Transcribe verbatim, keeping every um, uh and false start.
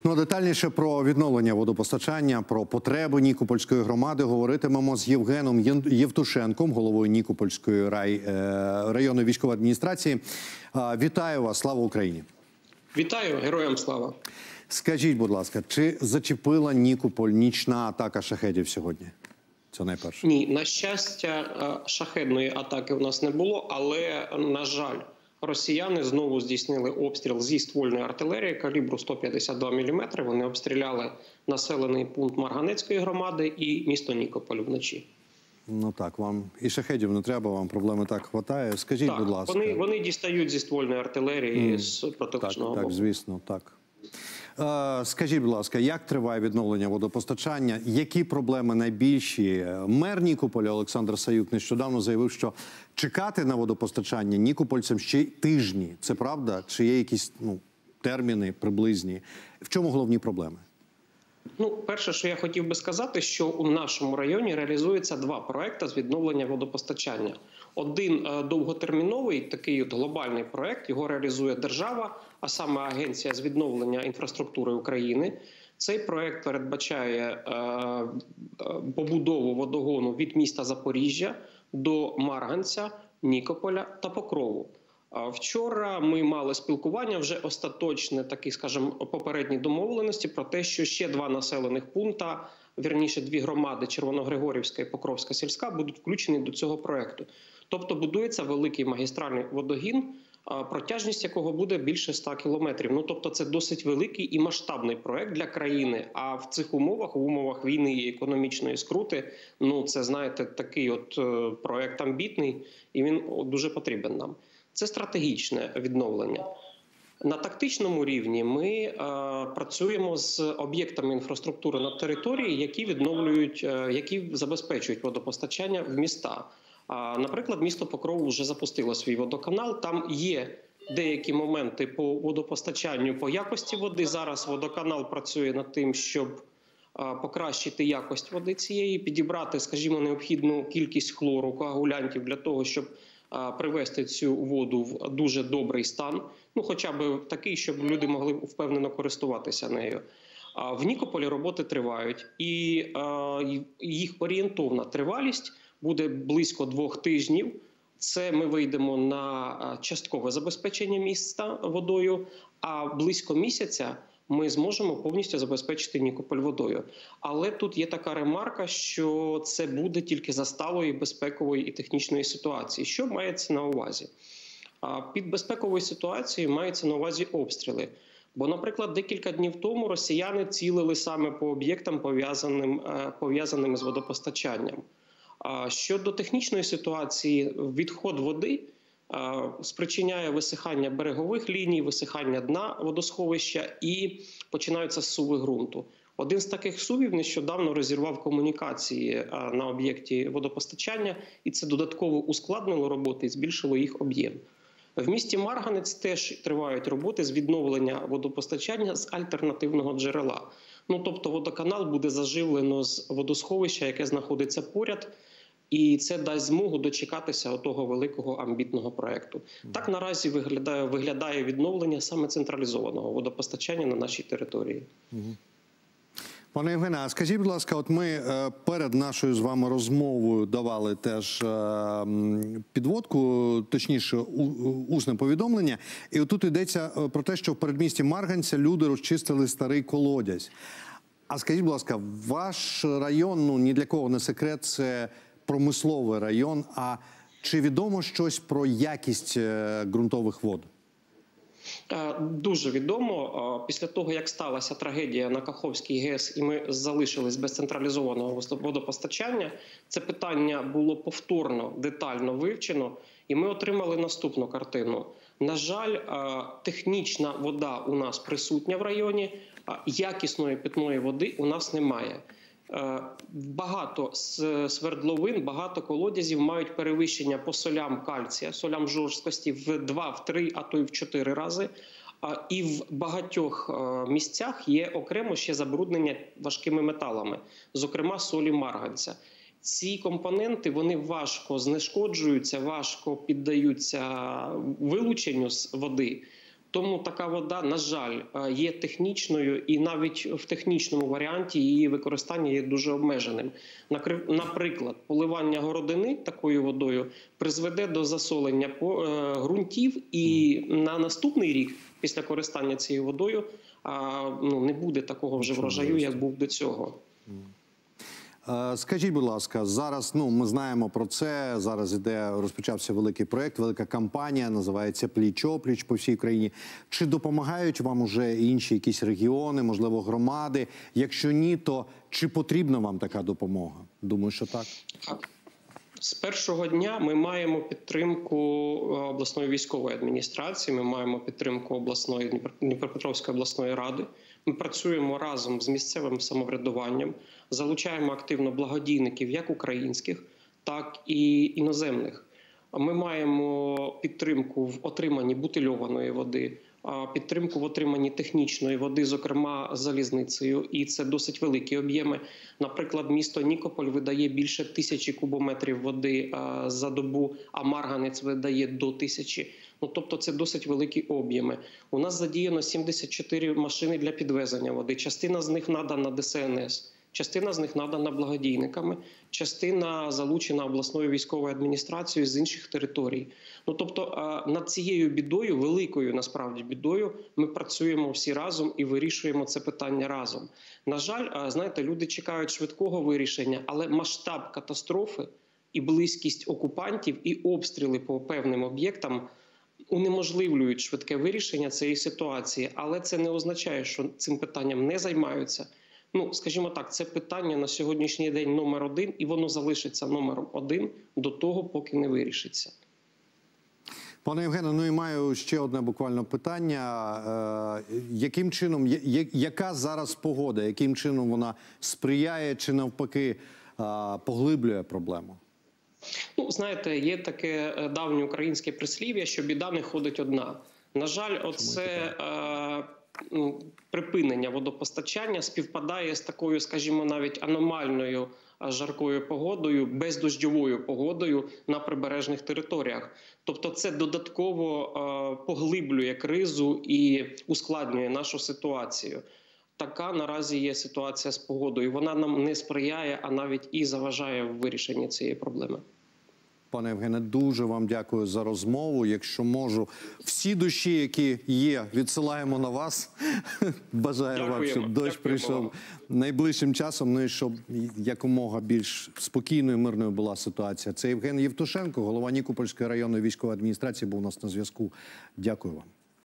Ну, детальніше про відновлення водопостачання, про потреби Нікопольської громади говоритимемо з Євгеном Євтушенком, головою Нікопольської рай... районної військової адміністрації. Вітаю вас, слава Україні! Вітаю, героям слава! Скажіть, будь ласка, чи зачепила Нікополь нічна атака шахедів сьогодні? Це найперше. Ні, на щастя, шахедної атаки у нас не було, але, на жаль, росіяни знову здійснили обстріл зі ствольної артилерії калібру сто п'ятдесят два міліметри. Вони обстріляли населений пункт Марганецької громади і місто Нікополь вночі. Ну так, вам і шахедів не треба, вам проблеми так хватає. Скажіть, так, будь ласка. Вони, вони дістають зі ствольної артилерії mm, з протилежного боку. Так, звісно, так. Е, скажіть, будь ласка, як триває відновлення водопостачання? Які проблеми найбільші? Мер Нікополя Олександр Саюк нещодавно заявив, що чекати на водопостачання нікопольцям ще тижні. Це правда? Чи є якісь ну, терміни приблизні? В чому головні проблеми? Ну, перше, що я хотів би сказати, що у нашому районі реалізується два проекти з відновлення водопостачання. Один е, довготерміновий, такий от глобальний проект, його реалізує держава, а саме Агенція з відновлення інфраструктури України. Цей проект передбачає е, е, побудову водогону від міста Запоріжжя до Марганця, Нікополя та Покрову. Вчора ми мали спілкування, вже остаточне, такі, скажімо, попередні домовленості про те, що ще два населених пункта, вірніше дві громади, Червоногригорівська і Покровська сільська, будуть включені до цього проекту. Тобто будується великий магістральний водогін, протяжність якого буде більше ста кілометрів. Ну, тобто це досить великий і масштабний проект для країни. А в цих умовах, в умовах війни і економічної скрути, ну, це, знаєте, такий от проект амбітний, і він дуже потрібен нам. Це стратегічне відновлення. На тактичному рівні ми е, працюємо з об'єктами інфраструктури на території, які відновлюють, е, які забезпечують водопостачання в міста. А, наприклад, місто Покров вже запустило свій водоканал. Там є деякі моменти по водопостачанню, по якості води. Зараз водоканал працює над тим, щоб е, покращити якість води цієї, підібрати, скажімо, необхідну кількість хлору, коагулянтів для того, щоб привести цю воду в дуже добрий стан, ну хоча б такий, щоб люди могли впевнено користуватися нею. В Нікополі роботи тривають, і їх орієнтовна тривалість буде близько двох тижнів. Це ми вийдемо на часткове забезпечення міста водою, а близько місяця ми зможемо повністю забезпечити Нікополь водою. Але тут є така ремарка, що це буде тільки за сталої безпекової і технічної ситуації. Що мається на увазі? Під безпековою ситуацією мається на увазі обстріли. Бо, наприклад, декілька днів тому росіяни цілили саме по об'єктам, пов'язаним, пов'язаним з водопостачанням. Щодо технічної ситуації, відход води спричиняє висихання берегових ліній, висихання дна водосховища і починаються зсуви ґрунту. Один з таких сувів нещодавно розірвав комунікації на об'єкті водопостачання, і це додатково ускладнило роботи і збільшило їх об'єм. В місті Марганець теж тривають роботи з відновлення водопостачання з альтернативного джерела. Ну, тобто водоканал буде заживлено з водосховища, яке знаходиться поряд, і це дасть змогу дочекатися того великого амбітного проєкту. Так наразі виглядає, виглядає відновлення саме централізованого водопостачання на нашій території. Пане Євгене, а скажіть, будь ласка, от ми перед нашою з вами розмовою давали теж підводку, точніше, усне повідомлення, і отут йдеться про те, що в передмісті Марганця люди розчистили старий колодязь. А скажіть, будь ласка, ваш район, ну, ні для кого не секрет, це промисловий район, а чи відомо щось про якість ґрунтових вод? Дуже відомо. Після того, як сталася трагедія на Каховській ГЕС і ми залишились без централізованого водопостачання, це питання було повторно, детально вивчено, і ми отримали наступну картину. На жаль, технічна вода у нас присутня в районі, якісної питної води у нас немає. Багато свердловин, багато колодязів мають перевищення по солям кальція, солям жорсткості в два, в три, а то й в чотири рази. І в багатьох місцях є окремо ще забруднення важкими металами, зокрема солі марганця. Ці компоненти, вони важко знешкоджуються, важко піддаються вилученню з води. Тому така вода, на жаль, є технічною, і навіть в технічному варіанті її використання є дуже обмеженим. Наприклад, поливання городини такою водою призведе до засолення ґрунтів, і на наступний рік після користання цією водою ну, не буде такого вже врожаю, як був до цього. Скажіть, будь ласка, зараз, ну, ми знаємо про це, зараз іде, розпочався великий проєкт, велика кампанія, називається «Пліч-о-пліч» по всій країні. Чи допомагають вам уже інші якісь регіони, можливо, громади? Якщо ні, то чи потрібна вам така допомога? Думаю, що так. З першого дня ми маємо підтримку обласної військової адміністрації, ми маємо підтримку обласної Дніпропетровської обласної ради. Ми працюємо разом з місцевим самоврядуванням, залучаємо активно благодійників як українських, так і іноземних. Ми маємо підтримку в отриманні бутильованої води, підтримку в отриманні технічної води, зокрема залізницею, і це досить великі об'єми. Наприклад, місто Нікополь видає більше тисячі кубометрів води за добу, а Марганець видає до тисячі. Ну, тобто це досить великі об'єми. У нас задіяно сімдесят чотири машини для підвезення води. Частина з них надана Де Се Ен Ес, частина з них надана благодійниками, частина залучена обласною військовою адміністрацією з інших територій. Ну, тобто над цією бідою, великою насправді бідою, ми працюємо всі разом і вирішуємо це питання разом. На жаль, знаєте, люди чекають швидкого вирішення, але масштаб катастрофи і близькість окупантів, і обстріли по певним об'єктам унеможливлюють швидке вирішення цієї ситуації. Але це не означає, що цим питанням не займаються. Ну, скажімо так, це питання на сьогоднішній день номер один, і воно залишиться номером один до того, поки не вирішиться. Пане Євгене, ну і маю ще одне буквально питання. Е, яким чином, я, яка зараз погода, яким чином вона сприяє чи навпаки е, поглиблює проблему? Ну, знаєте, є таке давнє українське прислів'я, що біда не ходить одна. На жаль, оце е, припинення водопостачання співпадає з такою, скажімо, навіть аномальною жаркою погодою, бездощовою погодою на прибережних територіях. Тобто це додатково е, поглиблює кризу і ускладнює нашу ситуацію. Така наразі є ситуація з погодою. Вона нам не сприяє, а навіть і заважає в вирішенні цієї проблеми. Пане Євгене, дуже вам дякую за розмову. Якщо можу, всі душі, які є, відсилаємо на вас. Бажаю Дякуємо. вам, щоб дощ Дякуємо прийшов вам. найближчим часом, ну і щоб якомога більш спокійною, мирною була ситуація. Це Євген Євтушенко, голова Нікопольської районної військової адміністрації, був у нас на зв'язку. Дякую вам.